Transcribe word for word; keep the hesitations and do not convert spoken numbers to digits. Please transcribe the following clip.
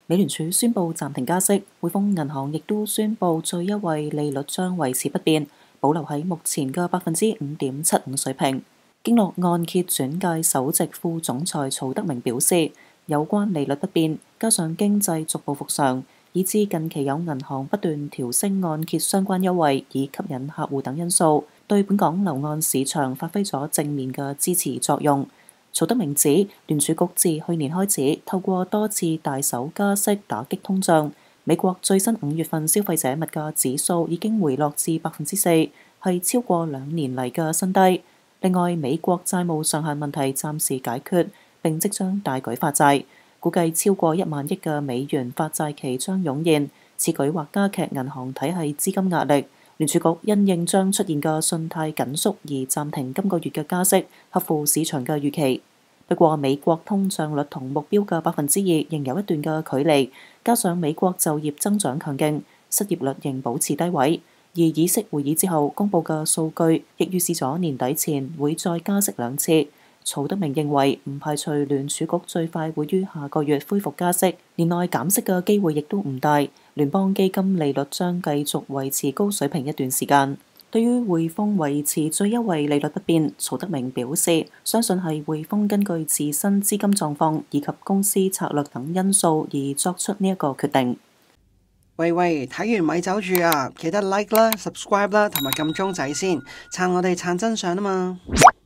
美聯儲宣布暫停加息，匯豐銀行亦都宣布最優惠利率將維持不變，保留喺目前嘅百分之五點七五水平。經絡按揭轉介首席副總裁曹德明表示，有關利率不變，加上經濟逐步復常，以至近期有銀行不斷調升按揭相關優惠，以吸引客戶等因素，對本港樓按市場發揮咗正面嘅支持作用。曹德明指，聯儲局自去年開始透過多次大手加息打擊通脹，美國最新五月份消費者物價指數已經回落至百分之四，係超過兩年嚟嘅新低。另外，美國債務上限問題暫時解決，並即將大舉發債，估計超過一萬億嘅美元發債期將湧現，此舉或加劇銀行體系資金壓力。聯儲局因應將出現嘅信貸緊縮而暫停今個月嘅加息，合乎市場嘅預期。不過，美國通脹率同目標嘅百分之二仍有一段嘅距離，加上美國就業增長強勁，失業率仍保持低位。而議息會議之後公佈嘅數據，亦預示咗年底前會再加息兩次。曹德明認為唔排除聯儲局最快會於下個月恢復加息，年內減息嘅機會亦都唔大。聯邦基金利率將繼續維持高水平一段時間。對於匯豐維持最優惠利率不變，曹德明表示相信係匯豐根據自身資金狀況以及公司策略等因素而作出呢一個決定。 喂喂，睇完咪走住啊！記得 like 啦、subscribe 啦，同埋撳鐘仔先，撐我哋撐真相啊嘛〜